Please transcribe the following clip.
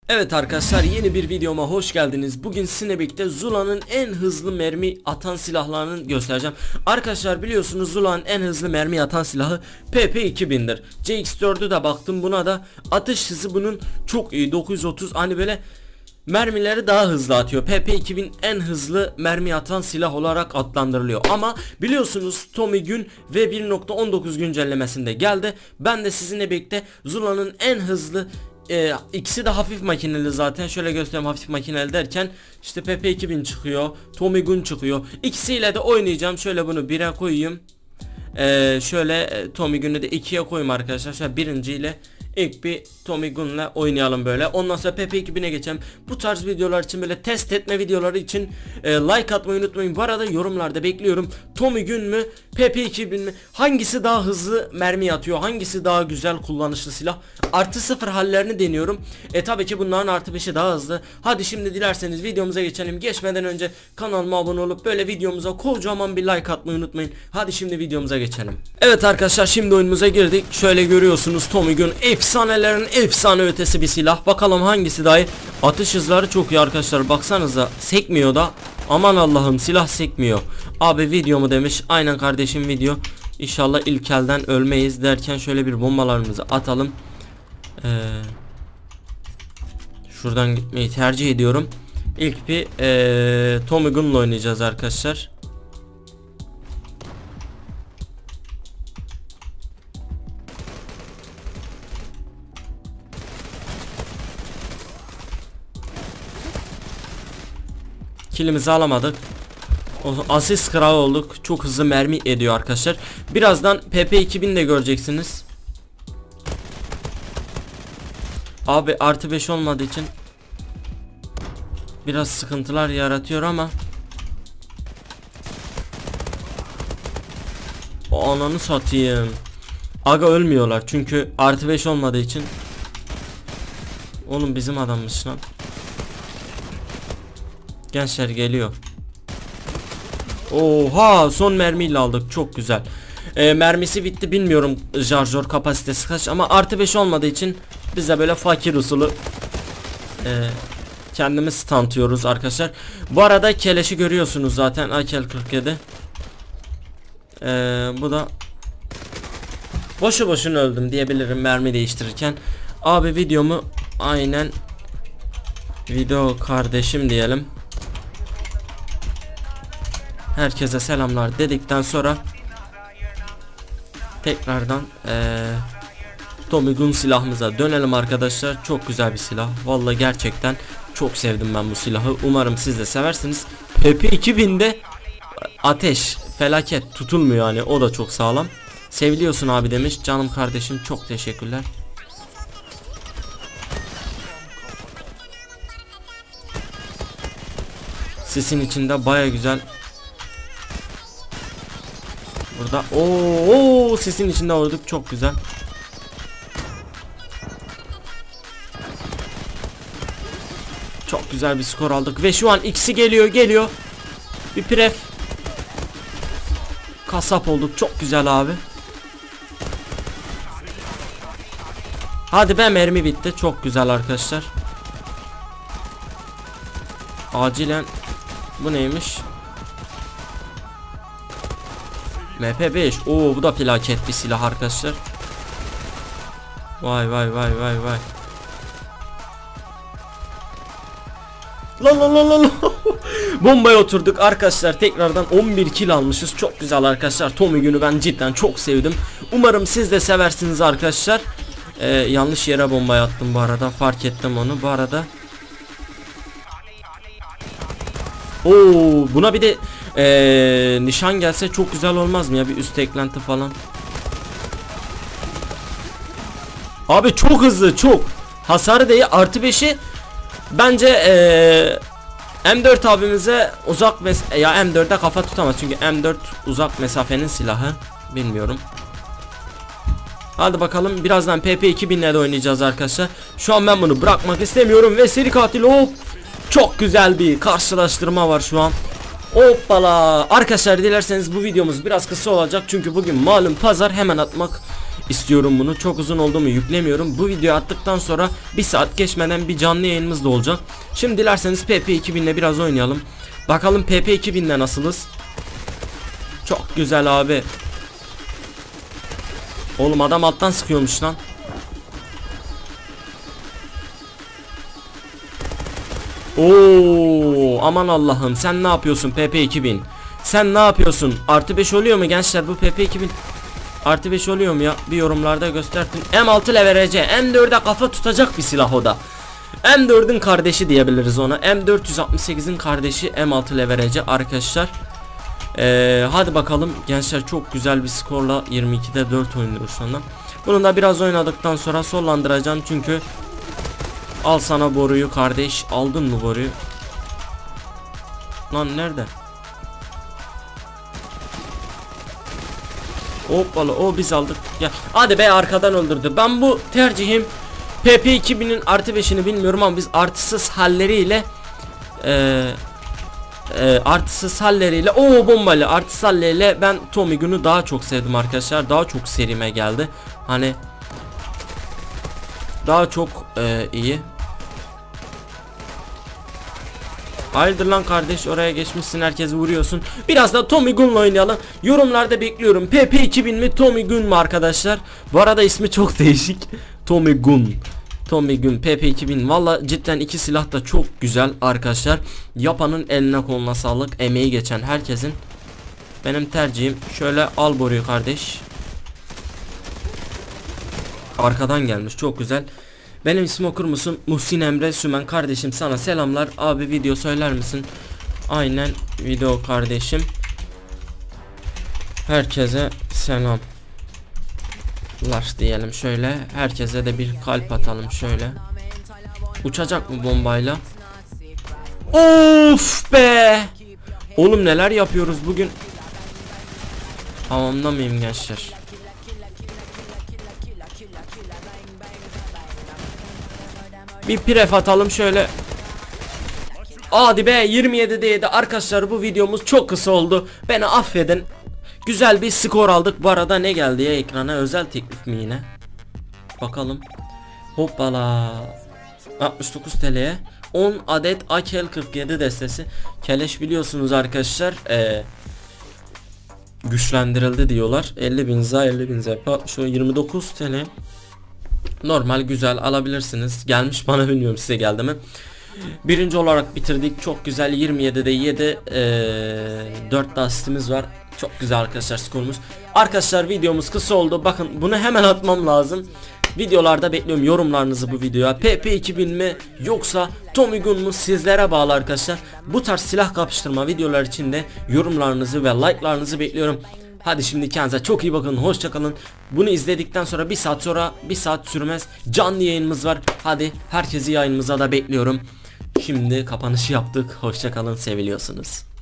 Evet arkadaşlar, yeni bir videoma hoş geldiniz. Bugün sizinle birlikte Zula'nın en hızlı mermi atan silahlarını göstereceğim. Arkadaşlar biliyorsunuz Zula'nın en hızlı mermi atan silahı PP2000'dir. CX4'ü de baktım, buna da atış hızı bunun çok iyi, 930, hani böyle mermileri daha hızlı atıyor. PP2000 en hızlı mermi atan silah olarak adlandırılıyor. Ama biliyorsunuz Tommy Gun ve 1.19 güncellemesinde geldi. Ben de sizinle birlikte Zula'nın en hızlı ikisi de hafif makineli zaten. Şöyle göstereyim, hafif makineli derken işte PP2000 çıkıyor, Tommy Gun çıkıyor. İkisiyle de oynayacağım. Şöyle bunu 1'e koyayım. Şöyle Tommy Gun'u da 2'ye koyayım arkadaşlar. Şöyle birinciyle ilk bir Tommy Gun'la oynayalım böyle. Ondan sonra PP2000'e geçelim. Bu tarz videolar için, böyle test etme videoları için like atmayı unutmayın. Bu arada yorumlarda bekliyorum. Tommy Gun mu, PP2000 mi? Hangisi daha hızlı mermi atıyor? Hangisi daha güzel kullanışlı silah? Artı 0 hallerini deniyorum. Tabii ki bunların artı 5'i daha hızlı. Hadi şimdi dilerseniz videomuza geçelim. Geçmeden önce kanalıma abone olup böyle videomuza kocaman bir like atmayı unutmayın. Hadi şimdi videomuza geçelim. Evet arkadaşlar, şimdi oyunumuza girdik. Şöyle görüyorsunuz, Tommy Gun efsanelerin efsane ötesi bir silah. Bakalım hangisi daha iyi. Atış hızları çok iyi arkadaşlar. Baksanıza, sekmiyor da. Aman Allah'ım, silah sekmiyor. Abi video mu demiş. Aynen kardeşim, video. İnşallah ilk elden ölmeyiz derken şöyle bir bombalarımızı atalım. Şuradan gitmeyi tercih ediyorum. İlk bir Tommy Gun'la oynayacağız arkadaşlar. Kilimizi alamadık. Asist kralı olduk. Çok hızlı mermi ediyor arkadaşlar. Birazdan PP2000 de göreceksiniz. Abi artı 5 olmadığı için biraz sıkıntılar yaratıyor ama o ananı satayım. Aga ölmüyorlar çünkü artı 5 olmadığı için. Oğlum bizim adammış lan. Gençler geliyor. Oha, son mermiyle aldık, çok güzel. Mermisi bitti, bilmiyorum şarjör kapasitesi kaç, ama artı 5 olmadığı için biz de böyle fakir usulü kendimiz stantıyoruz arkadaşlar. Bu arada keleşi görüyorsunuz zaten, AK-47. Bu da boşu boşuna öldüm diyebilirim mermi değiştirirken. Abi videomu aynen video kardeşim diyelim. Herkese selamlar dedikten sonra tekrardan Tommy Gun silahımıza dönelim arkadaşlar. Çok güzel bir silah. Vallahi gerçekten çok sevdim ben bu silahı. Umarım siz de seversiniz. PP2000'de ateş felaket tutulmuyor, yani o da çok sağlam. Seviliyorsun abi demiş canım kardeşim, çok teşekkürler. Sesin içinde baya güzel. Burada sesin içinde vurduk, çok güzel. Çok güzel bir skor aldık ve şu an ikisi geliyor. Bir pref. Kasap olduk, çok güzel abi. Hadi be, mermi bitti, çok güzel arkadaşlar. Acilen bu neymiş? MP5. Bu da felaket bir silah arkadaşlar. Vay. Lan. Bombaya oturduk arkadaşlar. Tekrardan 11 kill almışız. Çok güzel arkadaşlar. Tommy Gun'u ben cidden çok sevdim. Umarım siz de seversiniz arkadaşlar. Yanlış yere bombayı attım bu arada. Fark ettim onu bu arada. Buna bir de nişan gelse çok güzel olmaz mı ya, bir üst eklenti falan. Abi çok hızlı, çok hasarı değil, artı 5'i bence M4 abimize uzak ya M4'e kafa tutamaz çünkü M4 uzak mesafenin silahı, bilmiyorum. Hadi bakalım, birazdan PP2000'le de oynayacağız arkadaşlar. Şu an ben bunu bırakmak istemiyorum ve seri katil, çok güzel bir karşılaştırma var şu an. Hoppala. Arkadaşlar dilerseniz bu videomuz biraz kısa olacak çünkü bugün malum pazar, hemen atmak istiyorum bunu. Çok uzun oldu mu yüklemiyorum. Bu videoyu attıktan sonra 1 saat geçmeden bir canlı yayınımız da olacak. Şimdi dilerseniz PP 2000 ile biraz oynayalım. Bakalım PP 2000'de nasılız? Çok güzel abi. Oğlum adam alttan sıkıyormuş lan. Oo, aman Allah'ım, sen ne yapıyorsun PP 2000? Sen ne yapıyorsun? Artı 5 oluyor mu gençler bu PP 2000? Artı 5 oluyor mu ya? Bir yorumlarda göstertin. M6 leverage. M4'e kafa tutacak bir silah o da. M4'ün kardeşi diyebiliriz ona. M468'in kardeşi M6 leverage arkadaşlar. Hadi bakalım gençler, çok güzel bir skorla 22'de 4 oynuyoruz şu anda. Bunu da biraz oynadıktan sonra sonlandıracağım çünkü. Al sana boruyu kardeş. Aldın mı boruyu? Lan nerede? Hoppala, o biz aldık. Ya hadi be, arkadan öldürdü. Ben bu tercihim PP 2000'in artı 5'ini bilmiyorum ama biz artısız halleriyle artısız halleriyle o bombalı artısız halleriyle ben Tommy Gun'u daha çok sevdim arkadaşlar. Daha çok serime geldi. Hani daha çok iyi. Hayırdır lan kardeş, oraya geçmişsin, herkesi vuruyorsun. Biraz da Tommy Gun'la oynayalım. Yorumlarda bekliyorum. PP 2000 mi Tommy Gun mu arkadaşlar? Bu arada ismi çok değişik. Tommy Gun. Tommy Gun PP 2000. Valla cidden iki silah da çok güzel arkadaşlar. Yapanın eline koluna sağlık. Emeği geçen herkesin. Benim tercihim şöyle, al boruyu kardeş. Arkadan gelmiş, çok güzel. Benim ismi okur musun? Muhsin Emre Sümen kardeşim, sana selamlar. Abi video söyler misin? Aynen video kardeşim. Herkese selamlar diyelim şöyle. Herkese de bir kalp atalım şöyle. Uçacak mı bombayla? Of be! Oğlum neler yapıyoruz bugün? Hamamda mıyım gençler? Bir pref atalım şöyle. Hadi be, 27'de 7 arkadaşlar, bu videomuz çok kısa oldu. Beni affedin. Güzel bir skor aldık. Bu arada ne geldi ya ekrana? Özel teklif mi yine? Bakalım. Hoppala. 69 TL'ye 10 adet AKL 47 destesi. Keleş biliyorsunuz arkadaşlar. Güçlendirildi diyorlar. 50.000 za 50.000 za. Şu 29 TL. Normal, güzel, alabilirsiniz. Gelmiş bana, bilmiyorum size geldi mi. Birinci olarak bitirdik. Çok güzel, 27'de 7 4 de asistimiz var. Çok güzel arkadaşlar skorumuz. Arkadaşlar videomuz kısa oldu. Bakın bunu hemen atmam lazım. Videolarda bekliyorum yorumlarınızı bu videoya. PP 2000 mi yoksa Tommy Gun mu, sizlere bağlı arkadaşlar. Bu tarz silah kapıştırma videolar için de yorumlarınızı ve like'larınızı bekliyorum. Hadi şimdi kendinize çok iyi bakın, hoşça kalın. Bunu izledikten sonra bir saat sürmez canlı yayınımız var. Hadi herkesi yayınımıza da bekliyorum. Şimdi kapanışı yaptık. Hoşça kalın, seviliyorsunuz.